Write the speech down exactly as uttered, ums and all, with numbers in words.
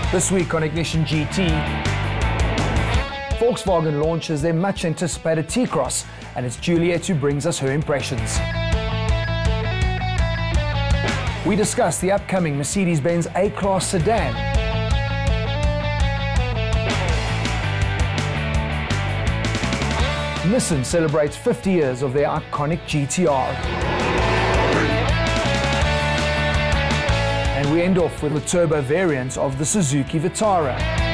This week on Ignition G T, Volkswagen launches their much-anticipated T-Cross, and it's Juliet who brings us her impressions. We discuss the upcoming Mercedes-Benz A-Class sedan. Nissan celebrates fifty years of their iconic G T R. And we end off with the turbo variant of the Suzuki Vitara.